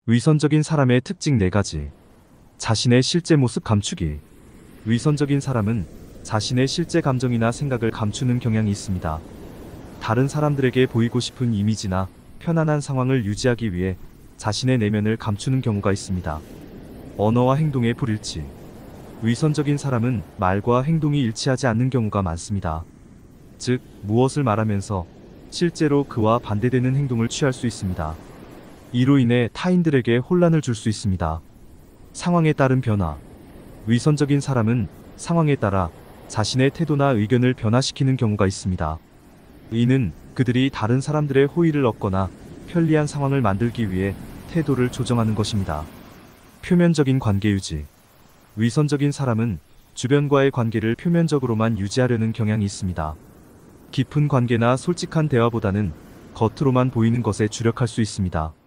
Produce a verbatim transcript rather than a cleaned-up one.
위선적인 사람의 특징 네 가지. 자신의 실제 모습 감추기. 위선적인 사람은 자신의 실제 감정이나 생각을 감추는 경향이 있습니다. 다른 사람들에게 보이고 싶은 이미지나 편안한 상황을 유지하기 위해 자신의 내면을 감추는 경우가 있습니다. 언어와 행동의 불일치. 위선적인 사람은 말과 행동이 일치하지 않는 경우가 많습니다. 즉, 무엇을 말하면서 실제로 그와 반대되는 행동을 취할 수 있습니다. 이로 인해 타인들에게 혼란을 줄 수 있습니다. 상황에 따른 변화. 위선적인 사람은 상황에 따라 자신의 태도나 의견을 변화시키는 경우가 있습니다. 이는 그들이 다른 사람들의 호의를 얻거나 편리한 상황을 만들기 위해 태도를 조정하는 것입니다. 표면적인 관계 유지. 위선적인 사람은 주변과의 관계를 표면적으로만 유지하려는 경향이 있습니다. 깊은 관계나 솔직한 대화보다는 겉으로만 보이는 것에 주력할 수 있습니다.